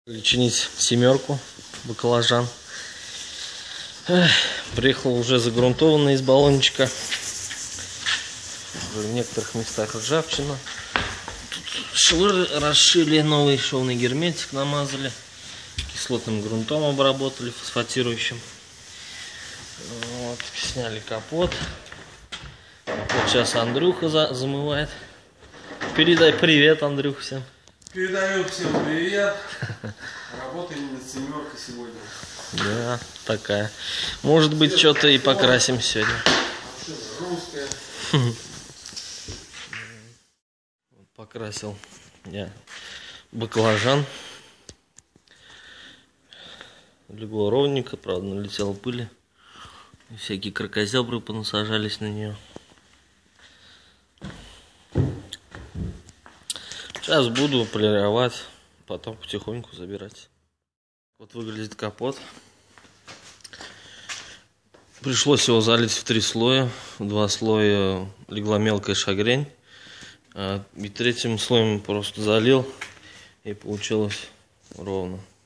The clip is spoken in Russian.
Чинить семерку, баклажан. Приехал уже загрунтованный из баллончика. В некоторых местах ржавчина. Швы расшили, новый шовный герметик намазали. Кислотным грунтом обработали, фосфатирующим. Вот, сняли капот. Вот сейчас Андрюха замывает. Передай привет, Андрюха, всем. Передаю всем привет. Работаем над семеркой сегодня. Да, такая. Может быть, что-то и покрасим сегодня. Русская. Покрасил я баклажан. Легло ровненько, правда, налетела пыли. Всякие кракозябры понасажались на нее. Сейчас буду полировать, потом потихоньку забирать. Вот выглядит капот. Пришлось его залить в 3 слоя. В 2 слоя легла мелкая шагрень. И 3-м слоем просто залил, и получилось ровно.